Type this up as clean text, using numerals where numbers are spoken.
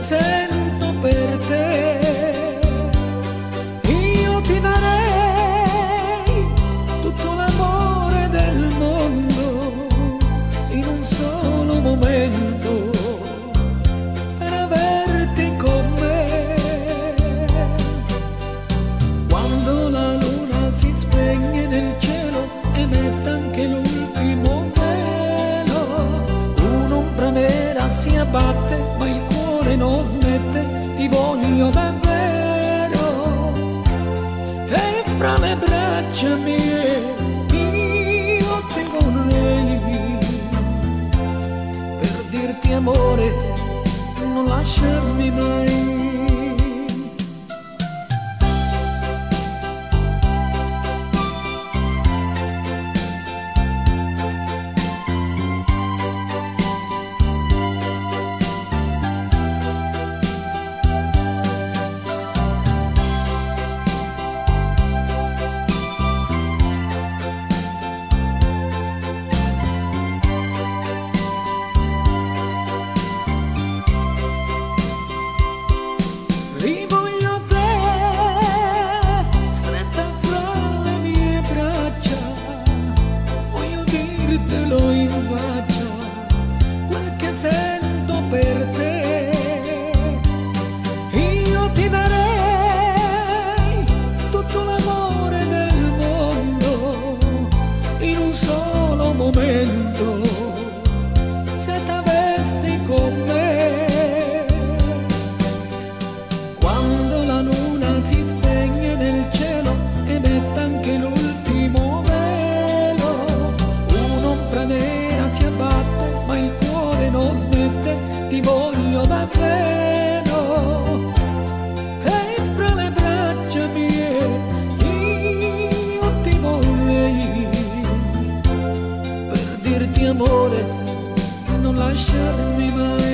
sento per te. Io ti darei tutto l'amore del mondo in un solo momento per averti con me. Quando la luna si spegne nel cielo e mette anche l'ultimo velo, un'ombra nera si abbatte ma il cuore non smette, ti voglio davvero. E fra le braccia mie io ti vorrei, per dirti amore non lasciarmi mai. Rivoglio te, stretta fra le mie braccia, voglio dirtelo in faccia, quel che sento per te. Io ti darei tutto l'amore del mondo in un solo momento, se t'avessi con me. Si spegne nel cielo e mette anche l'ultimo velo, un'ombra nera si abbatte ma il cuore non smette, ti voglio davvero. E fra le braccia mie io ti vorrei, per dirti amore non lasciarmi mai.